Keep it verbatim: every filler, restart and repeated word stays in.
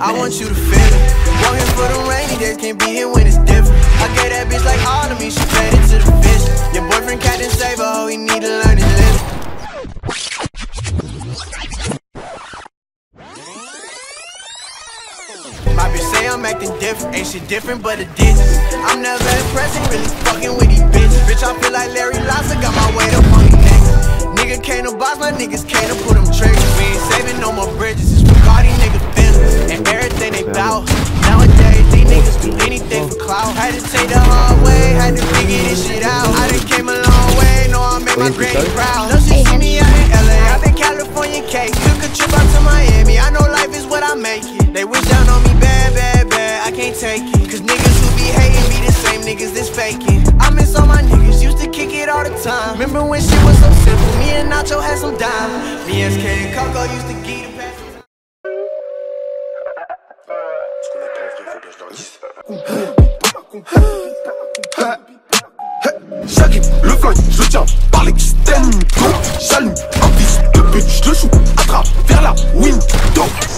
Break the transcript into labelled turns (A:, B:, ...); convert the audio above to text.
A: I want you to feel it. Walking for the rainy days, can't be here when it's different. I gave that bitch like all of me, she played it to the fish. Your boyfriend Captain Saver, oh, he need to learn his lesson. My bitch say I'm acting different, ain't shit different but the digits. I'm never impressed, ain't really fucking with these bitches. Bitch, I feel like Larry Lobster, got my weight up on these niggas. Nigga can't no boss, my niggas can't no pull them triggers. We ain't saving no more bridges, it's for all these niggas feelings and everything they bout. Nowadays, these niggas do anything for clout. Had to take the hard way, had to figure this shit out. I done came a long way, know I made my granny proud. No, she see me out in L A, I been California cake. Took a trip out to Miami, I know life is what I make it. They wish down on me bad, bad, bad, I can't take it. Cause niggas who be hating be the same niggas that's faking. I miss all my niggas, used to kick it all the time. Remember when shit was so simple, me and Nacho had some dimes. Me, S K, and Coco used to get it past.
B: J'arrive, le flingue, je tiens par l'extendo. J'allume un fils de pute, je le shoot à travers la window.